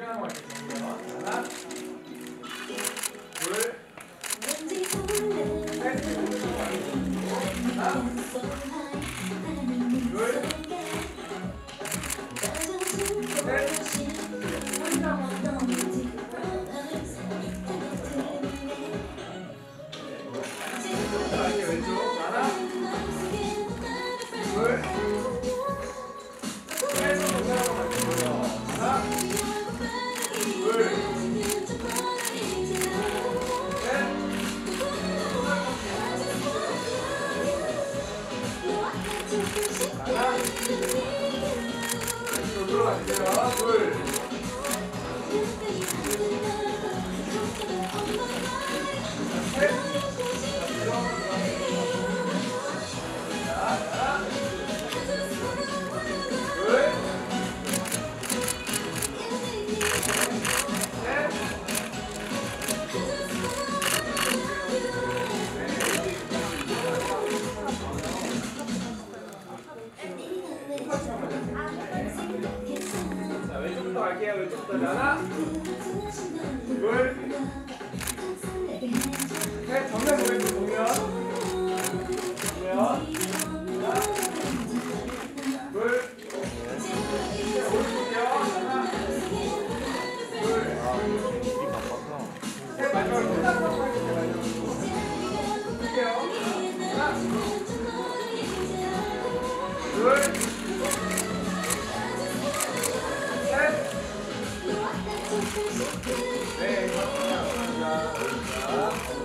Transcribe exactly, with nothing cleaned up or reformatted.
정리하고 갈게요. 하나, 둘, 셋. 하나, 자, 왼쪽부터 갈게요. 왼쪽부터 하나, 둘, 셋. 정면 보이고 정면. 정면. 하나, 둘, 셋. 오른쪽이요. 하나, 둘, 셋. 마지막으로 끝나고 보여주세요. 할게요. 하나, 둘, 네, 감사합니다.